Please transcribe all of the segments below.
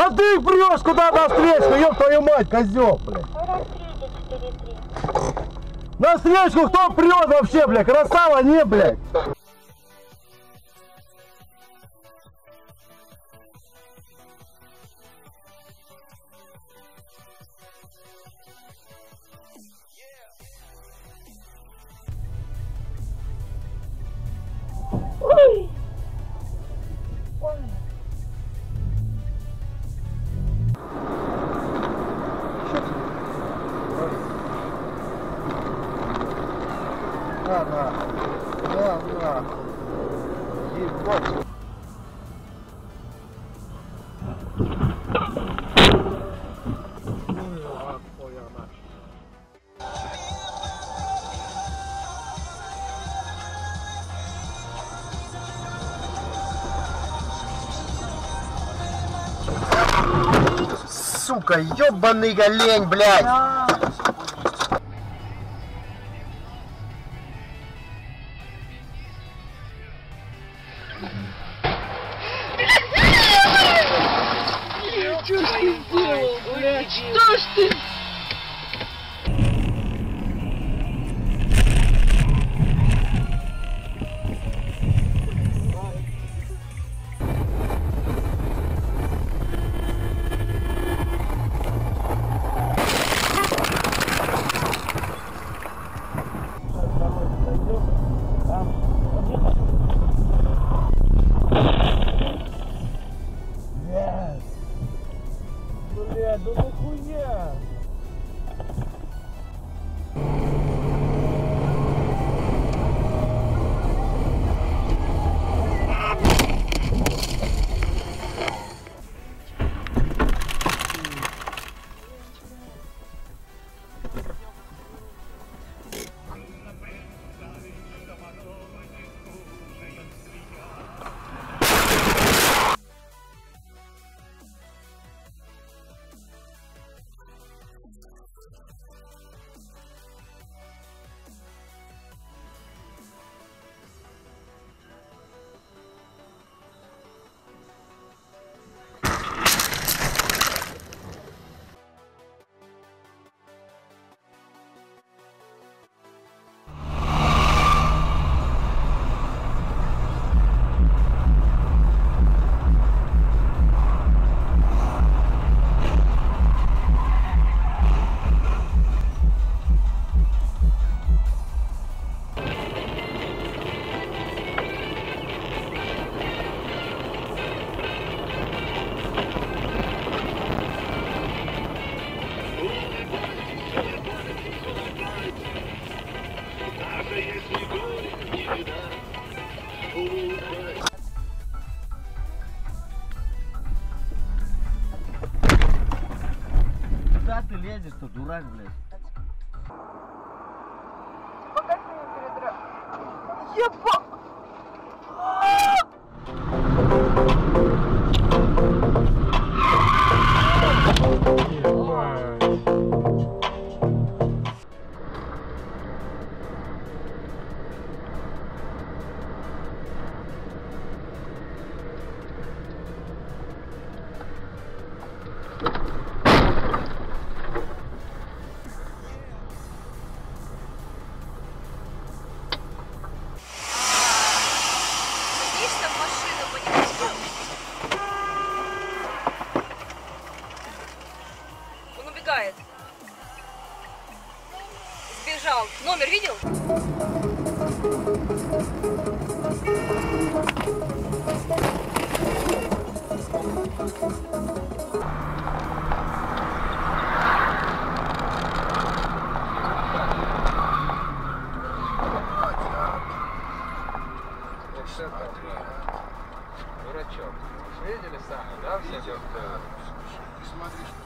Да ты их прешь куда на встречку, ёб твою мать, козел, блядь. На встречку кто прет вообще, блядь? Красава, не, блядь. Ой. Ой. На. Ебать. Сука, ёбаный голень, блядь! Что ж ты сделал, блядь? Что ж ты? Блядь, да нахуя? Куда ты лезешь-то, дурак, блядь? Покажи мне передрав. Еба! Сбежал. Номер видел? Дурачок. Видели сами, да? Видел. Смотри, что.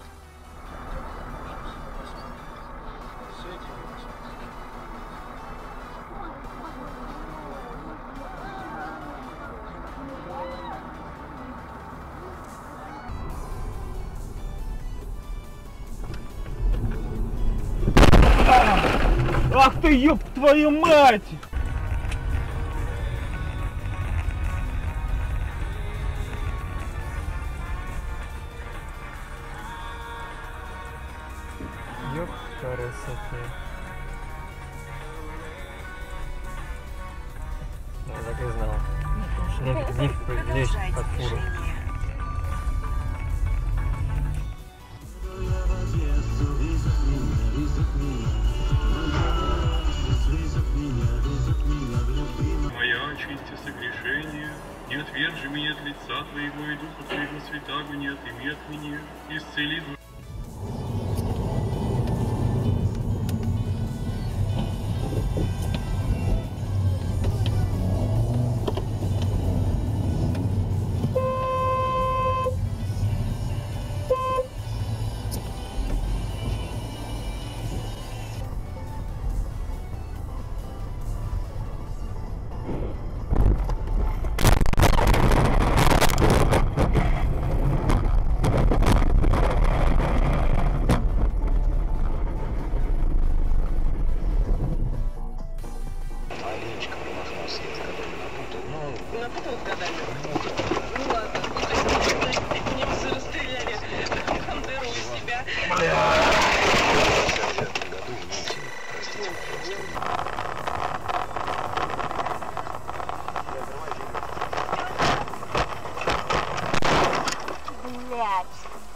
Ах ты, ёб твою мать! красота. Я так и знал. Лезть под фуру. Моя очисти согрешение, не отвержи меня от лица Твоего, и Духа Твоего Святаго не отыми от меня, исцели душу. Напутал с годами? Ну ладно, немцы расстреляли Бандеру из себя. Блядь.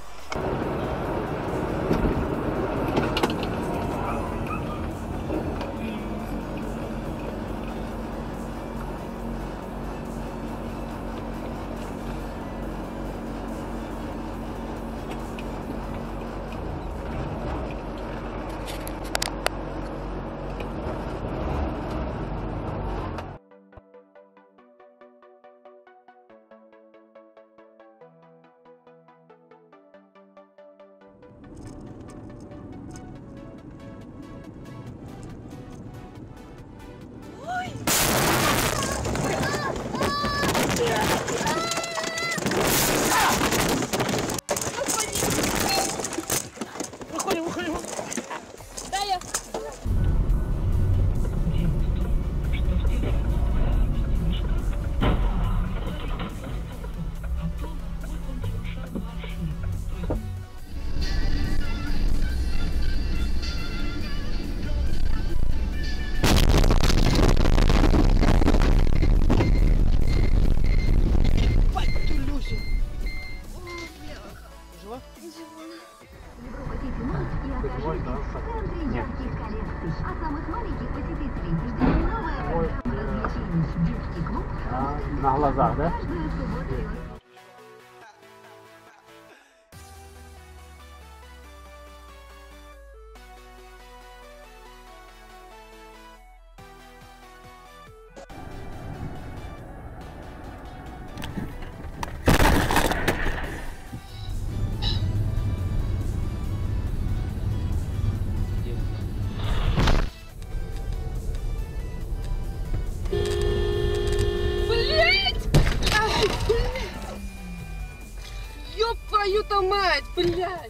На глазах, да? Ёб твою-то мать, блядь!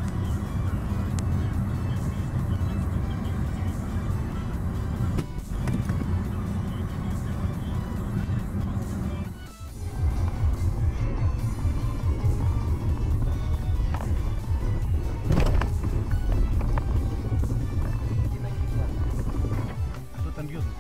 Кто там бьет?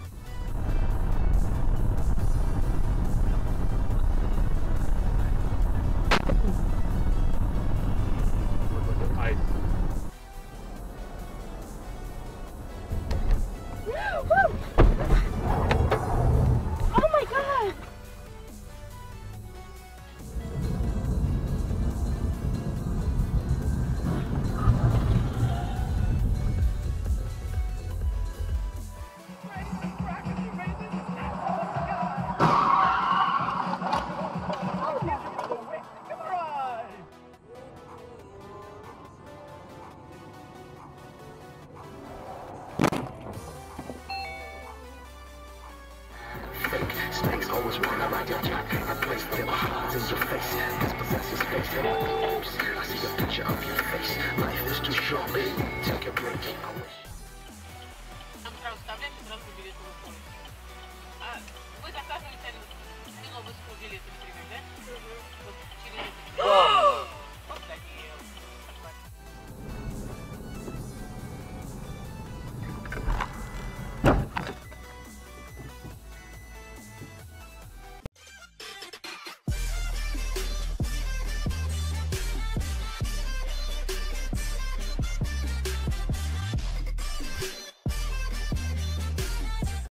Snakes always wanna ride your jack. I place their hearts in your face. This possesses space. Oops, I see a picture of your face. Life is too short, baby. Take a break. I wish. Сразу вставляешь и сразу билет в телефон. А вы заказываете вино в билет, например, да? Вот через это. Вот такие.